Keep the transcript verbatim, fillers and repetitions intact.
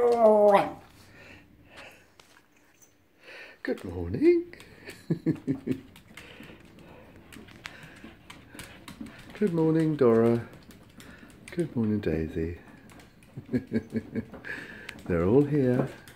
Good morning. Good morning, Dora. Good morning, Daisy. They're all here.